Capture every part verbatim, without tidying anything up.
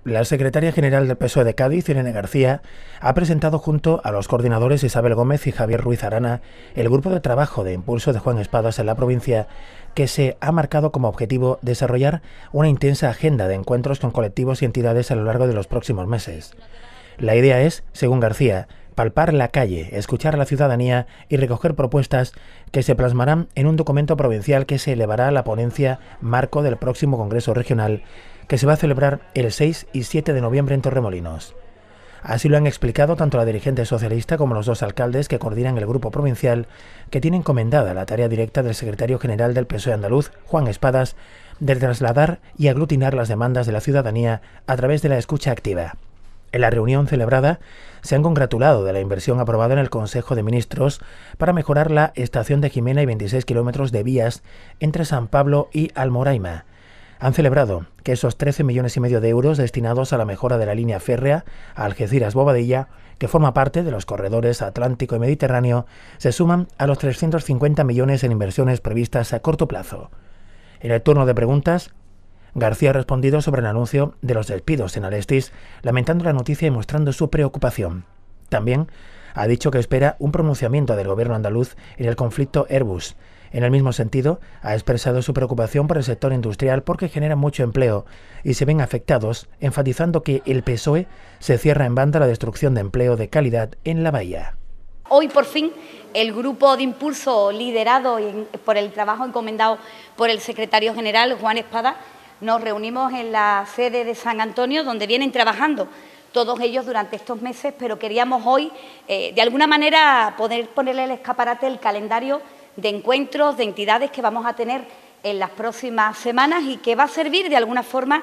La secretaria general del P S O E de Cádiz, Irene García, ha presentado junto a los coordinadores Isabel Gómez y Javier Ruiz Arana el grupo de trabajo de impulso de Juan Espadas en la provincia, que se ha marcado como objetivo desarrollar una intensa agenda de encuentros con colectivos y entidades a lo largo de los próximos meses. La idea es, según García, palpar la calle, escuchar a la ciudadanía y recoger propuestas que se plasmarán en un documento provincial que se elevará a la ponencia marco del próximo Congreso Regional, que se va a celebrar el seis y siete de noviembre en Torremolinos. Así lo han explicado tanto la dirigente socialista como los dos alcaldes que coordinan el grupo provincial, que tiene encomendada la tarea directa del secretario general del P S O E andaluz, Juan Espadas, de trasladar y aglutinar las demandas de la ciudadanía a través de la escucha activa. En la reunión celebrada se han congratulado de la inversión aprobada en el Consejo de Ministros para mejorar la estación de Jimena y veintiséis kilómetros de vías entre San Pablo y Almoraima. Han celebrado que esos trece millones y medio de euros destinados a la mejora de la línea férrea Algeciras-Bobadilla, que forma parte de los corredores Atlántico y Mediterráneo, se suman a los trescientos cincuenta millones en inversiones previstas a corto plazo. En el turno de preguntas, García ha respondido sobre el anuncio de los despidos en Alestis, lamentando la noticia y mostrando su preocupación. También ha dicho que espera un pronunciamiento del gobierno andaluz en el conflicto Airbus. En el mismo sentido, ha expresado su preocupación por el sector industrial porque genera mucho empleo y se ven afectados, enfatizando que el P S O E se cierra en banda la destrucción de empleo de calidad en la bahía. Hoy, por fin, el grupo de impulso liderado por el trabajo encomendado por el secretario general, Juan Espadas, nos reunimos en la sede de San Antonio, donde vienen trabajando todos ellos durante estos meses, pero queríamos hoy, eh, de alguna manera, poder ponerle el escaparate, el calendario de encuentros, de entidades que vamos a tener en las próximas semanas y que va a servir de alguna forma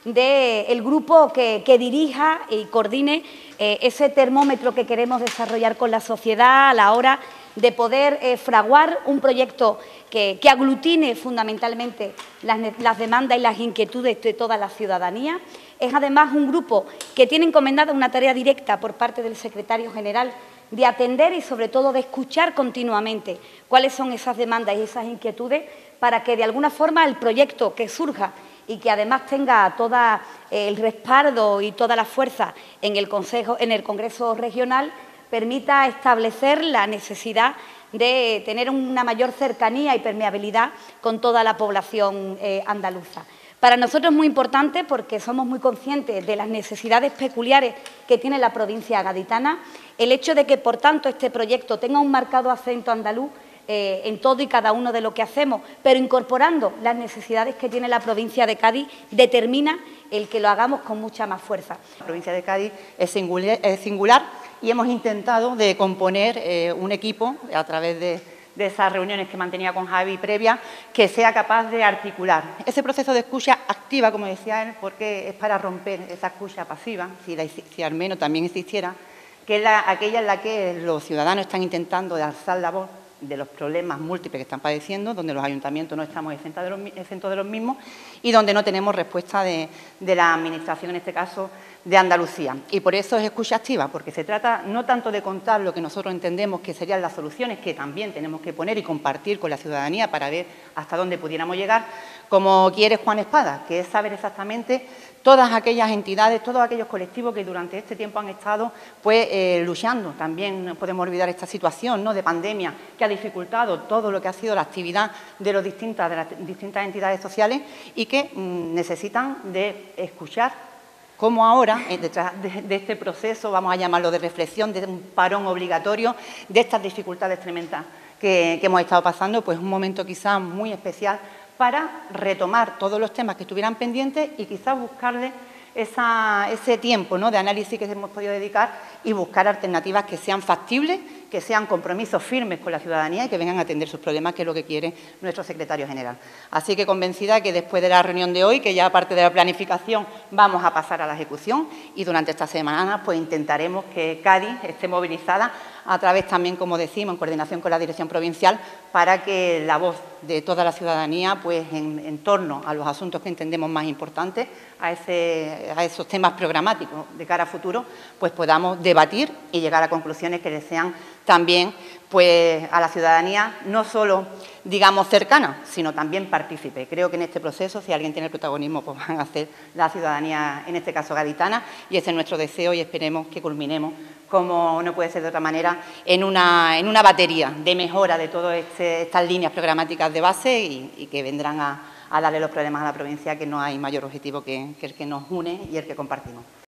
del grupo que, que dirija y coordine eh, ese termómetro que queremos desarrollar con la sociedad a la hora de poder eh, fraguar un proyecto que, que aglutine fundamentalmente las, las demandas y las inquietudes de toda la ciudadanía. Es además un grupo que tiene encomendada una tarea directa por parte del secretario general de atender y sobre todo de escuchar continuamente cuáles son esas demandas y esas inquietudes para que de alguna forma el proyecto que surja y que además tenga todo el respaldo y toda la fuerza en el Consejo, en el Congreso Regional, permita establecer la necesidad de tener una mayor cercanía y permeabilidad con toda la población eh, andaluza. Para nosotros es muy importante porque somos muy conscientes de las necesidades peculiares que tiene la provincia gaditana. El hecho de que, por tanto, este proyecto tenga un marcado acento andaluz eh, en todo y cada uno de lo que hacemos, pero incorporando las necesidades que tiene la provincia de Cádiz, determina el que lo hagamos con mucha más fuerza. La provincia de Cádiz es singular, es singular y hemos intentado de componer eh, un equipo a través de... de esas reuniones que mantenía con Javi previa, que sea capaz de articular ese proceso de escucha activa, como decía él, porque es para romper esa escucha pasiva, si, la, si al menos también existiera, que es la, aquella en la que los ciudadanos están intentando de alzar la voz de los problemas múltiples que están padeciendo, donde los ayuntamientos no estamos exentos de los, exentos de los mismos y donde no tenemos respuesta de, de la Administración, en este caso de Andalucía. Y por eso es escucha activa, porque se trata no tanto de contar lo que nosotros entendemos que serían las soluciones que también tenemos que poner y compartir con la ciudadanía para ver hasta dónde pudiéramos llegar, como quiere Juan Espadas, que es saber exactamente todas aquellas entidades, todos aquellos colectivos que durante este tiempo han estado pues, eh, luchando. También no podemos olvidar esta situación, ¿no?, de pandemia que ha dificultado todo lo que ha sido la actividad de, los distintas, de las distintas entidades sociales y que mmm, necesitan de escuchar cómo ahora, detrás de, de este proceso, vamos a llamarlo de reflexión, de un parón obligatorio, de estas dificultades tremendas que, que hemos estado pasando, pues un momento quizás muy especial para retomar todos los temas que estuvieran pendientes y quizás buscarle esa, ese tiempo, ¿no?, de análisis que hemos podido dedicar y buscar alternativas que sean factibles, que sean compromisos firmes con la ciudadanía y que vengan a atender sus problemas, que es lo que quiere nuestro secretario general. Así que convencida que después de la reunión de hoy, que ya aparte de la planificación vamos a pasar a la ejecución y durante esta semana pues intentaremos que Cádiz esté movilizada a través también, como decimos, en coordinación con la Dirección Provincial, para que la voz de toda la ciudadanía, pues en, en torno a los asuntos que entendemos más importantes, a, ese, a esos temas programáticos de cara a futuro, pues podamos debatir y llegar a conclusiones que les sean también pues, a la ciudadanía, no solo, digamos, cercana, sino también partícipe. Creo que en este proceso, si alguien tiene el protagonismo, pues van a ser la ciudadanía, en este caso gaditana, y ese es nuestro deseo y esperemos que culminemos, como no puede ser de otra manera, en una, en una batería de mejora de todas este, estas líneas programáticas de base y, y que vendrán a, a darle los problemas a la provincia, que no hay mayor objetivo que, que el que nos une y el que compartimos.